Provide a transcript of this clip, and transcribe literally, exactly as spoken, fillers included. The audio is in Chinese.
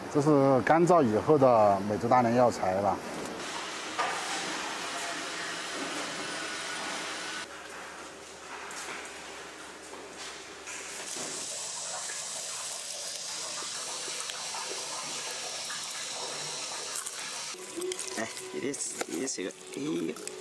这是干燥以后的美洲大蠊药材了。 哎，这里这里是个，哎。